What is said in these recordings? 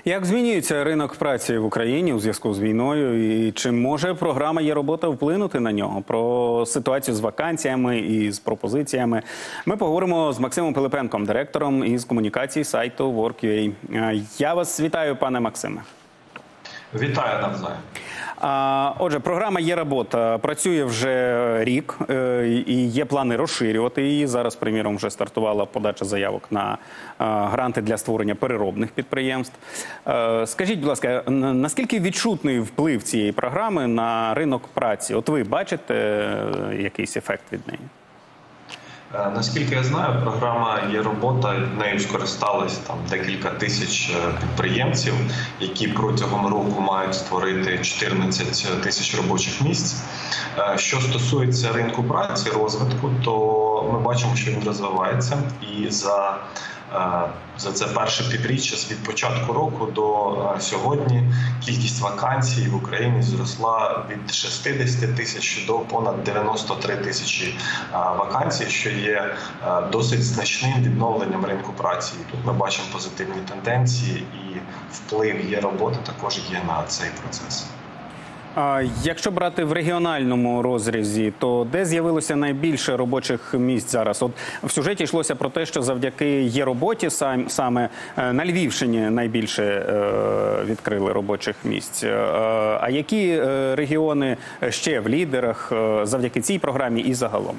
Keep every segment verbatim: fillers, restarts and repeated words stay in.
Як змінюється ринок праці в Україні у зв'язку з війною? І чи може програма «Є робота» вплинути на нього? Про ситуацію з вакансіями і з пропозиціями ми поговоримо з Максимом Пилипенком, директором із комунікації сайту Work.ua. Я вас вітаю, пане Максиме. Вітаю навзаєм. Отже, програма «Є робота» працює вже рік і є плани розширювати її. Зараз, приміром, вже стартувала подача заявок на гранти для створення переробних підприємств. Скажіть, будь ласка, наскільки відчутний вплив цієї програми на ринок праці? От ви бачите якийсь ефект від неї? Наскільки я знаю, програма «Є робота», нею скористались там декілька тисяч підприємців, які протягом року мають створити чотирнадцять тисяч робочих місць. Що стосується ринку праці, розвитку, то ми бачимо, що він розвивається. І за, за це перше півріччя від початку року до сьогодні кількість вакансій в Україні зросла від шістдесяти тисяч до понад дев'яноста трьох тисяч вакансій, що є досить значним відновленням ринку праці. І тут ми бачимо позитивні тенденції, і вплив «Є робота» також є на цей процес. Якщо брати в регіональному розрізі, то де з'явилося найбільше робочих місць зараз? От в сюжеті йшлося про те, що завдяки «Є роботі» саме на Львівщині найбільше відкрили робочих місць. А які регіони ще в лідерах завдяки цій програмі і загалом?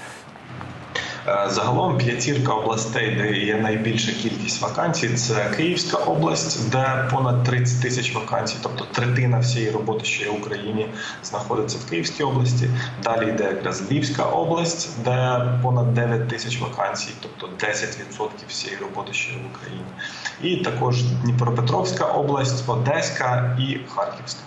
Загалом п'ятірка областей, де є найбільша кількість вакансій, це Київська область, де понад тридцять тисяч вакансій, тобто третина всієї роботи, що є в Україні, знаходиться в Київській області. Далі йде якраз Львівська область, де понад дев'ять тисяч вакансій, тобто десять відсотків всієї роботи, що є в Україні. І також Дніпропетровська область, Одеська і Харківська.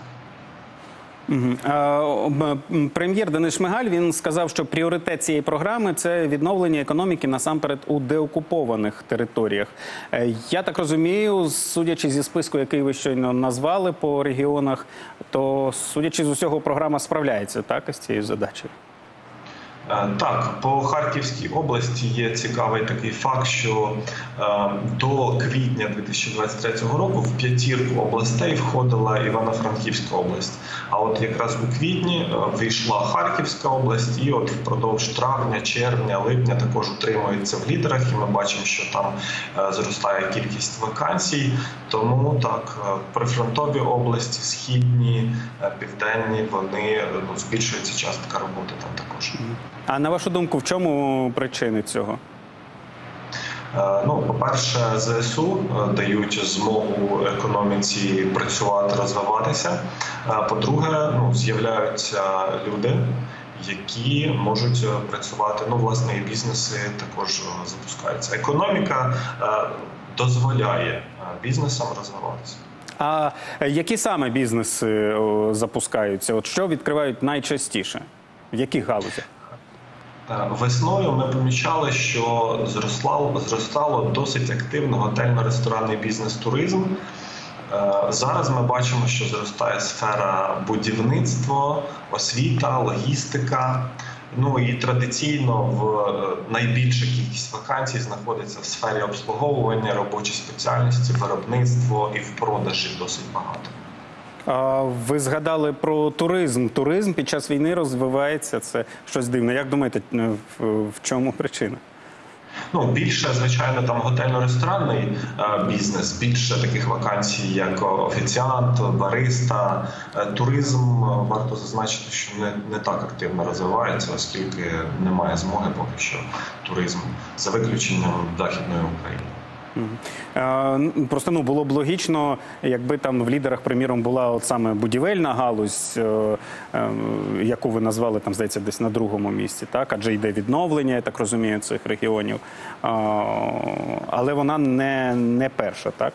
Прем'єр Денис Шмигаль, він сказав, що пріоритет цієї програми – це відновлення економіки насамперед у деокупованих територіях. Я так розумію, судячи зі списку, який ви щойно назвали по регіонах, то, судячи з усього, програма справляється, так, з цією задачею? Так, по Харківській області є цікавий такий факт, що е, до квітня дві тисячі двадцять третього року в п'ятірку областей входила Івано-Франківська область. А от якраз у квітні е, вийшла Харківська область, і от впродовж травня, червня, липня також утримується в лідерах, і ми бачимо, що там е, зростає кількість вакансій. Тому так, е, прифронтові області, східні, е, південні, вони, ну, збільшується частка роботи там також. А на вашу думку, в чому причини цього? Ну, по-перше, ЗСУ дають змогу економіці працювати, розвиватися. По-друге, ну, з'являються люди, які можуть працювати, ну, власне, і бізнеси також запускаються. Економіка дозволяє бізнесам розвиватися. А які саме бізнеси запускаються? От що відкривають найчастіше? В яких галузях? Весною ми помічали, що зростало, зростало досить активно готельно-ресторанний бізнес, туризм. Зараз ми бачимо, що зростає сфера будівництва, освіта, логістика. Ну і традиційно в найбільша кількість вакансій знаходиться в сфері обслуговування, робочі спеціальності, виробництво і в продажі досить багато. Ви згадали про туризм. Туризм під час війни розвивається. Це щось дивне. Як думаєте, в чому причина? Ну, більше, звичайно, там готельно-ресторанний бізнес, більше таких вакансій, як офіціант, бариста. Туризм, варто зазначити, що не, не так активно розвивається, оскільки немає змоги поки що туризм, за виключенням Західної України. Просто, ну, було б логічно, якби там в лідерах, приміром, була от саме будівельна галузь, яку ви назвали, там, здається, десь на другому місці, так? Адже йде відновлення, я так розумію, цих регіонів. Але вона не, не перша, так?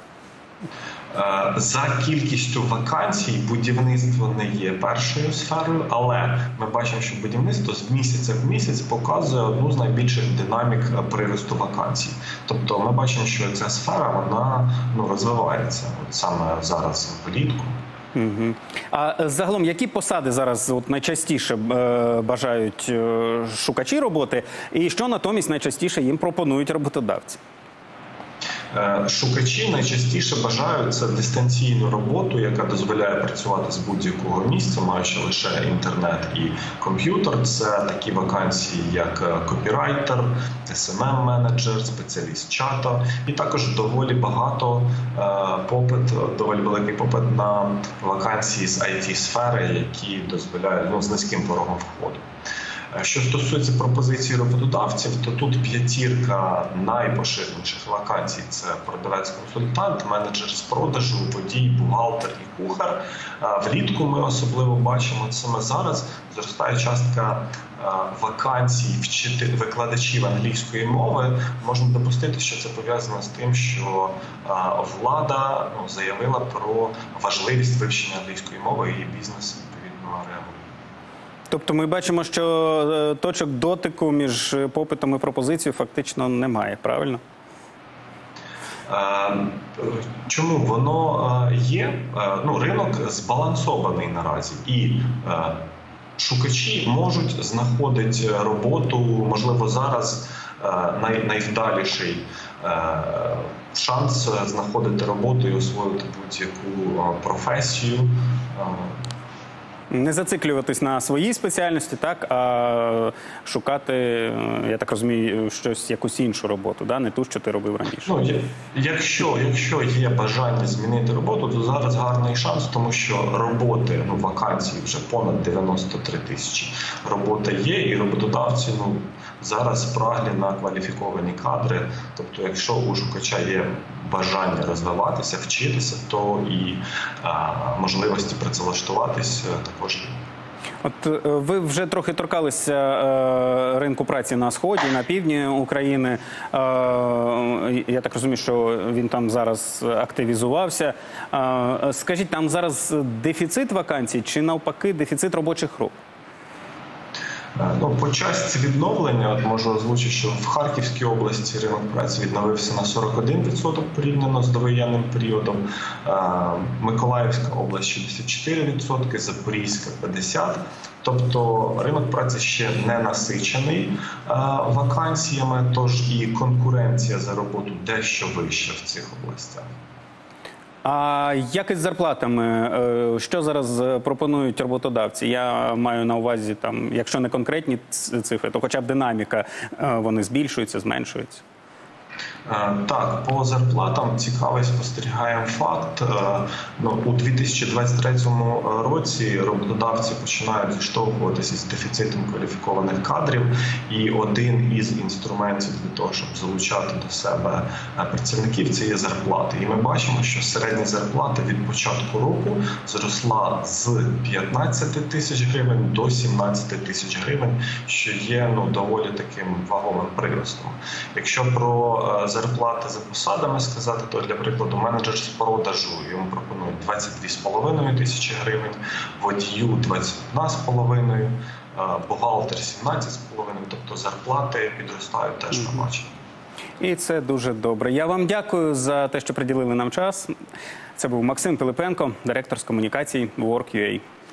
За кількістю вакансій будівництво не є першою сферою, але ми бачимо, що будівництво з місяця в місяць показує одну з найбільших динамік приросту вакансій. Тобто ми бачимо, що ця сфера, вона, ну, розвивається от саме зараз влітку. Угу. А загалом, які посади зараз от найчастіше е, бажають е, шукачі роботи, і що натомість найчастіше їм пропонують роботодавці? Шукачі найчастіше бажають це дистанційну роботу, яка дозволяє працювати з будь-якого місця, маючи лише інтернет і комп'ютер. Це такі вакансії, як копірайтер, ес ем ем-менеджер, спеціаліст чата. І також доволі багато попит, доволі великий попит на вакансії з ай ті-сфери, які дозволяють, ну, з низьким порогом входу. Що стосується пропозицій роботодавців, то тут п'ятірка найпоширеніших вакансій – це продавець-консультант, менеджер з продажу, водій, бухгалтер і кухар. Влітку ми особливо бачимо, саме зараз зростає частка вакансій викладачів англійської мови. Можна допустити, що це пов'язано з тим, що влада, ну, заявила про важливість вивчення англійської мови і бізнес відповідно реагує. Тобто ми бачимо, що точок дотику між попитом і пропозицією фактично немає, правильно? Чому? Воно є. Ну, ринок збалансований наразі. І шукачі можуть знаходити роботу, можливо, зараз най, найвдаліший шанс знаходити роботу і освоїти будь-яку професію. Не зациклюватись на своїй спеціальності, так, а шукати, я так розумію, щось, якусь іншу роботу, да? Не ту, що ти робив раніше. Ну, якщо, якщо є бажання змінити роботу, то зараз гарний шанс, тому що роботи, ну, вакансій вже понад дев'яносто три тисячі. Робота є, і роботодавці, ну, зараз праглі на кваліфіковані кадри. Тобто, якщо у шукача є бажання розвиватися, вчитися, то і а, можливості працевлаштуватись також є. От ви вже трохи торкалися е, ринку праці на сході, на півдні України. Е, я так розумію, що він там зараз активізувався. Е, скажіть, там зараз дефіцит вакансій чи навпаки дефіцит робочих рук? Ну, по часті відновлення, от можу озвучити, що в Харківській області ринок праці відновився на сорок один відсоток порівняно з довоєнним періодом, Миколаївська область шістдесят чотири відсотки, Запорізька п'ятдесят відсотків. Тобто ринок праці ще не насичений вакансіями, тож і конкуренція за роботу дещо вища в цих областях. А як із зарплатами? Що зараз пропонують роботодавці? Я маю на увазі, там, якщо не конкретні цифри, то хоча б динаміка, вони збільшуються, зменшуються? Так, по зарплатам цікавий спостерігаємо факт. Ну, у дві тисячі двадцять третьому році роботодавці починають зіштовхуватися з дефіцитом кваліфікованих кадрів. І один із інструментів для того, щоб залучати до себе працівників, це є зарплати. І ми бачимо, що середня зарплата від початку року зросла з п'ятнадцяти тисяч гривень до сімнадцяти тисяч гривень, що є, ну, доволі таким вагомим приростом. Якщо про зарплати за посадами сказати, то, для прикладу, менеджер з продажу йому пропонують двадцять дві з половиною тисячі гривень, водію двадцять одна з половиною, бухгалтер сімнадцять з половиною, тобто зарплати підростають теж на бачення. І це дуже добре. Я вам дякую за те, що приділили нам час. Це був Максим Пилипенко, директор з комунікацій Work.ua.